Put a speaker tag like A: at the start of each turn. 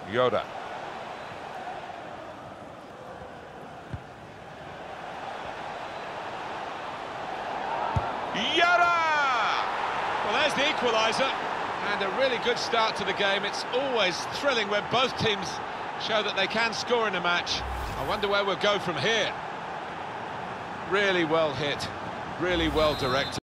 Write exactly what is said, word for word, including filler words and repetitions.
A: Yoda. Yoda!
B: Well, there's the equaliser, and a really good start to the game. It's always thrilling when both teams show that they can score in a match. I wonder where we'll go from here. Really well hit, really well directed.